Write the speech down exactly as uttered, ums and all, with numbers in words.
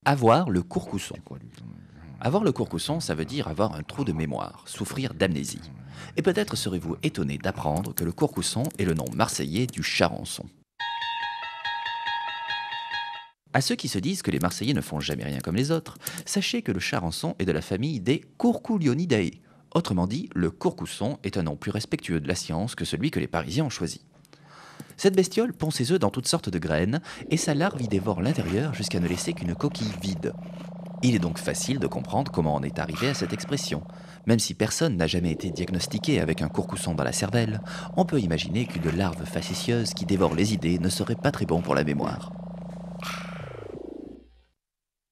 Avoir le courcousson. C'est quoi lui? Avoir le courcousson, ça veut dire avoir un trou de mémoire, souffrir d'amnésie. Et peut-être serez-vous étonné d'apprendre que le courcousson est le nom marseillais du charançon. À ceux qui se disent que les Marseillais ne font jamais rien comme les autres, sachez que le charançon est de la famille des Curculionidae. Autrement dit, le courcousson est un nom plus respectueux de la science que celui que les Parisiens ont choisi. Cette bestiole pond ses œufs dans toutes sortes de graines et sa larve y dévore l'intérieur jusqu'à ne laisser qu'une coquille vide. Il est donc facile de comprendre comment on est arrivé à cette expression. Même si personne n'a jamais été diagnostiqué avec un courcousson dans la cervelle, on peut imaginer qu'une larve facétieuse qui dévore les idées ne serait pas très bon pour la mémoire.